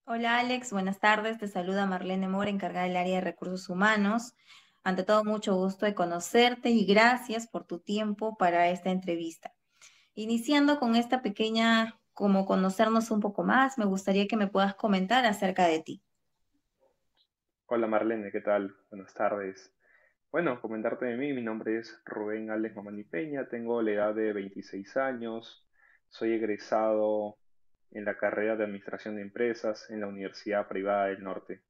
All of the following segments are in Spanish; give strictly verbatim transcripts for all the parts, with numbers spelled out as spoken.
Hola Alex, buenas tardes. Te saluda Marlene Mora, encargada del área de recursos humanos. Ante todo, mucho gusto de conocerte y gracias por tu tiempo para esta entrevista. Iniciando con esta pequeña, como conocernos un poco más, me gustaría que me puedas comentar acerca de ti. Hola Marlene, ¿qué tal? Buenas tardes. Bueno, comentarte de mí, mi nombre es Rubén Alex Mamani Peña, tengo la edad de veintiséis años, soy egresado en la carrera de Administración de Empresas en la Universidad Privada del Norte.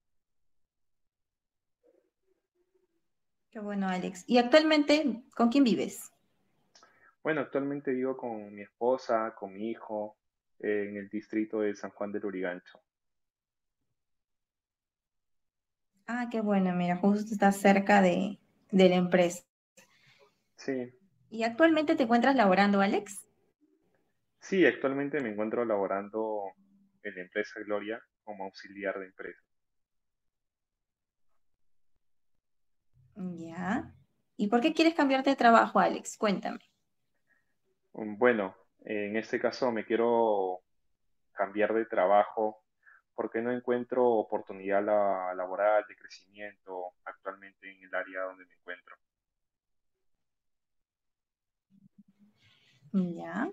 Qué bueno, Alex. ¿Y actualmente con quién vives? Bueno, actualmente vivo con mi esposa, con mi hijo, eh, en el distrito de San Juan del Urigancho. Ah, qué bueno, mira, justo estás cerca de, de la empresa. Sí, ¿Y actualmente te encuentras laborando, Alex? sí, actualmente me encuentro laborando en la empresa Gloria como auxiliar de empresa. Ya. ¿Y por qué quieres cambiarte de trabajo, Alex? Cuéntame. Um, Bueno, en este caso me quiero cambiar de trabajo porque no encuentro oportunidad la- laboral de crecimiento actualmente en el área donde me encuentro. Ya,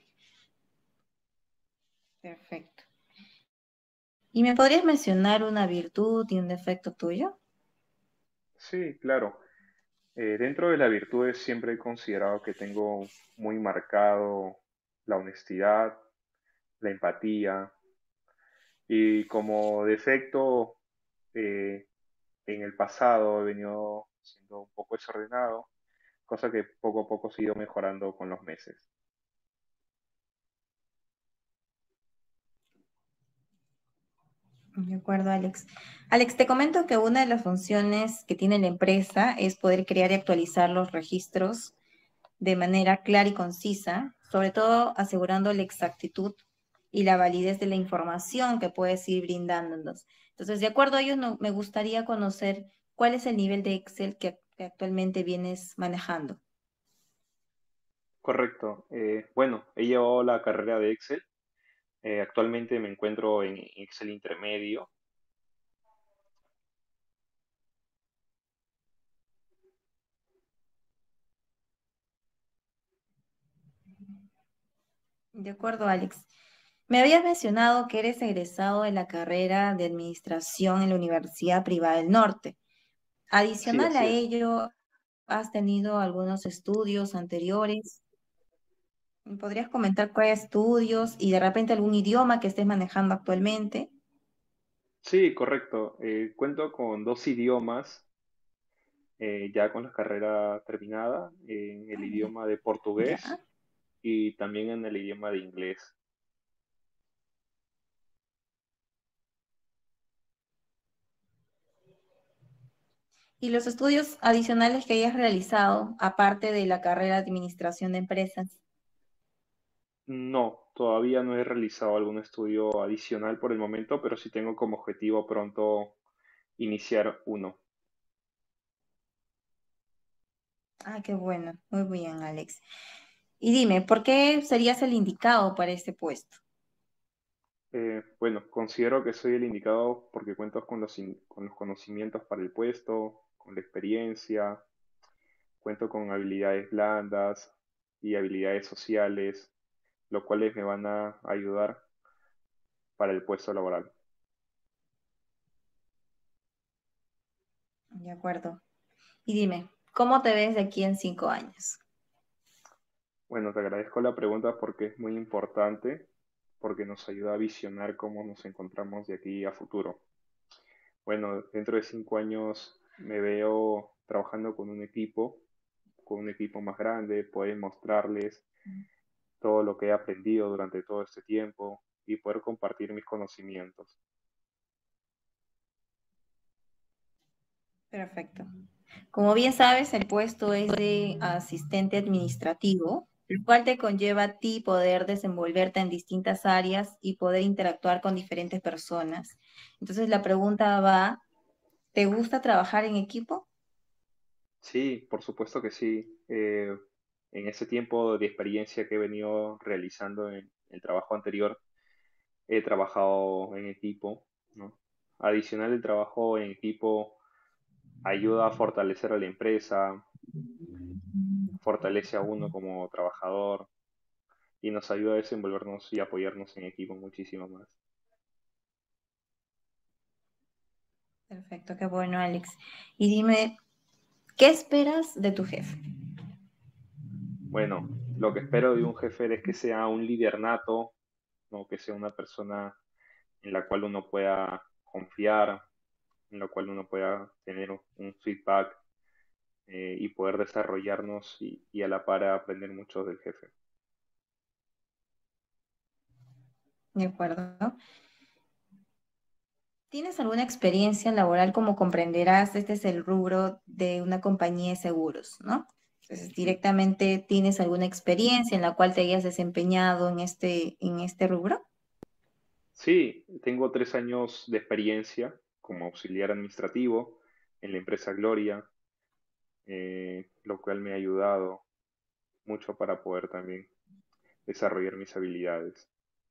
perfecto. ¿Y me podrías mencionar una virtud y un defecto tuyo? Sí, claro. Eh, dentro de las virtudes siempre he considerado que tengo muy marcado la honestidad, la empatía y como defecto eh, en el pasado he venido siendo un poco desordenado, cosa que poco a poco he ido mejorando con los meses. De acuerdo, Alex. Alex, te comento que una de las funciones que tiene la empresa es poder crear y actualizar los registros de manera clara y concisa, sobre todo asegurando la exactitud y la validez de la información que puedes ir brindándonos. Entonces, de acuerdo a ello, no- me gustaría conocer cuál es el nivel de Excel que, que actualmente vienes manejando. Correcto. Eh, bueno, he llevado la carrera de Excel. Eh, actualmente me encuentro en Excel intermedio. De acuerdo, Alex. Me habías mencionado que eres egresado de la carrera de Administración en la Universidad Privada del Norte. Sí, Adicional a así es. ello, ¿has tenido algunos estudios anteriores? ¿Me ¿Podrías comentar cuáles estudios y de repente algún idioma que estés manejando actualmente? Sí, correcto. Eh, cuento con dos idiomas, eh, ya con la carrera terminada, en el idioma de Ya. portugués y también en el idioma de inglés. ¿Y los estudios adicionales que hayas realizado, aparte de la carrera de Administración de Empresas? No, todavía no he realizado algún estudio adicional por el momento, pero sí tengo como objetivo pronto iniciar uno. Ah, qué bueno. Muy bien, Alex. Y dime, ¿por qué serías el indicado para este puesto? Eh, bueno, considero que soy el indicado porque cuento con los, in- con los conocimientos para el puesto, con la experiencia, cuento con habilidades blandas y habilidades sociales, lo cuales me van a ayudar para el puesto laboral. De acuerdo. Y dime, ¿cómo te ves de aquí en cinco años? Bueno, te agradezco la pregunta porque es muy importante, porque nos ayuda a visionar cómo nos encontramos de aquí a futuro. Bueno, dentro de cinco años me veo trabajando con un equipo, con un equipo más grande, poder mostrarles todo lo que he aprendido durante todo este tiempo y poder compartir mis conocimientos. Perfecto. Como bien sabes, el puesto es de asistente administrativo, lo cual te conlleva a ti poder desenvolverte en distintas áreas y poder interactuar con diferentes personas. Entonces la pregunta va, ¿te gusta trabajar en equipo? Sí, por supuesto que sí. Eh, en ese tiempo de experiencia que he venido realizando en el trabajo anterior, he trabajado en equipo ¿no? Adicional, el trabajo en equipo ayuda a fortalecer a la empresa, fortalece a uno como trabajador y nos ayuda a desenvolvernos y apoyarnos en equipo muchísimo más. Perfecto, qué bueno, Alex. Y dime, ¿qué esperas de tu jefe? Bueno, lo que espero de un jefe es que sea un líder nato, ¿no? Que sea una persona en la cual uno pueda confiar, en la cual uno pueda tener un feedback eh, y poder desarrollarnos y, y a la par aprender mucho del jefe. ¿De acuerdo? ¿Tienes alguna experiencia laboral? Como comprenderás, este es el rubro de una compañía de seguros, ¿no? Entonces, directamente, ¿tienes alguna experiencia en la cual te hayas desempeñado en este, en este rubro? Sí, tengo tres años de experiencia como auxiliar administrativo en la empresa Gloria, eh, lo cual me ha ayudado mucho para poder también desarrollar mis habilidades.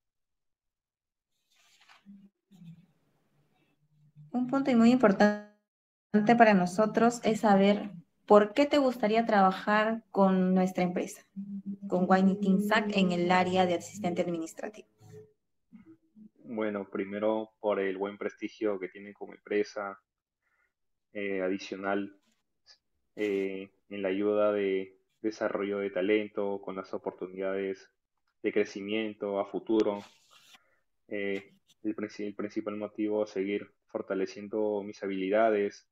Un punto muy importante para nosotros es saber por qué te gustaría trabajar con nuestra empresa, con Wine Sac en el área de asistente administrativo. Bueno, primero por el buen prestigio que tiene como empresa, eh, adicional eh, en la ayuda de desarrollo de talento, con las oportunidades de crecimiento a futuro. Eh, el, princi- el principal motivo es seguir fortaleciendo mis habilidades.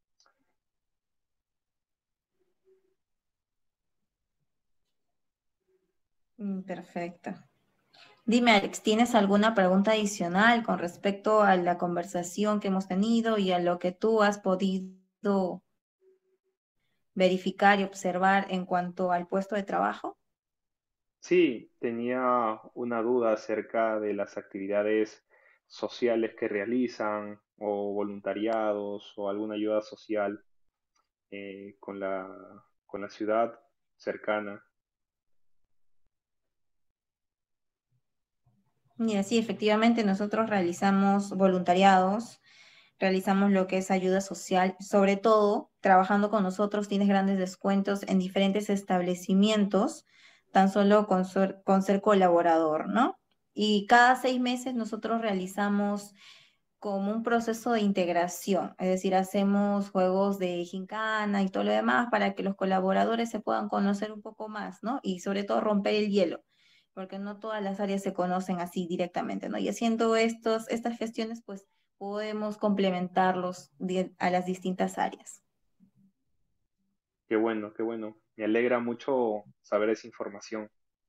Mm, perfecto. Dime, Alex, ¿tienes alguna pregunta adicional con respecto a la conversación que hemos tenido y a lo que tú has podido verificar y observar en cuanto al puesto de trabajo? Sí, tenía una duda acerca de las actividades sociales que realizan o voluntariados o alguna ayuda social eh, con la, con la ciudad cercana. Mira, sí, efectivamente nosotros realizamos voluntariados, realizamos lo que es ayuda social, sobre todo trabajando con nosotros tienes grandes descuentos en diferentes establecimientos, tan solo con ser, con ser colaborador, ¿no? Y cada seis meses nosotros realizamos como un proceso de integración, es decir, hacemos juegos de gincana y todo lo demás para que los colaboradores se puedan conocer un poco más, ¿no? Y sobre todo romper el hielo, porque no todas las áreas se conocen así directamente, ¿no? Y haciendo estos, estas gestiones, pues podemos complementarlos di- a las distintas áreas. Qué bueno, qué bueno. Me alegra mucho saber esa información.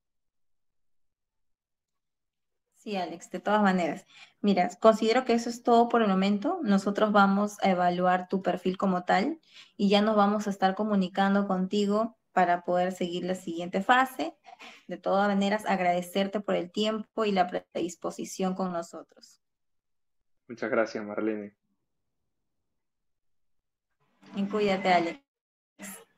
Sí, Alex, de todas maneras. Mira, considero que eso es todo por el momento. Nosotros vamos a evaluar tu perfil como tal y ya nos vamos a estar comunicando contigo para poder seguir la siguiente fase. De todas maneras, agradecerte por el tiempo y la predisposición con nosotros. Muchas gracias, Marlene. Y cuídate, Alex.